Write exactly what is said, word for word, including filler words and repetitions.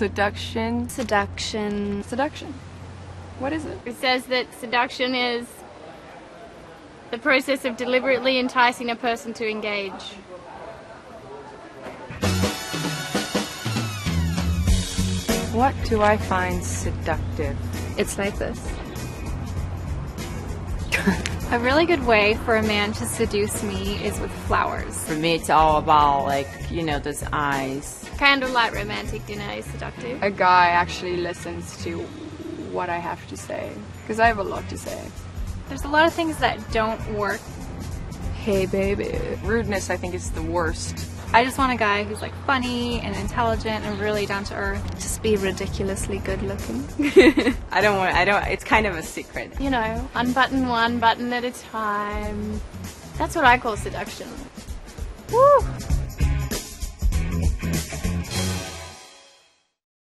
Seduction. Seduction. Seduction. What is it? It says that seduction is the process of deliberately enticing a person to engage. What do I find seductive? It's like this. A really good way for a man to seduce me is with flowers. For me, it's all about, like, you know, those eyes. Candlelight romantic dinner is seductive. A guy actually listens to what I have to say, because I have a lot to say. There's a lot of things that don't work. Hey baby. Rudeness, I think, is the worst. I just want a guy who's like funny and intelligent and really down to earth. Just be ridiculously good looking. I don't want, I don't, it's kind of a secret. You know, unbutton one button at a time. That's what I call seduction. Woo!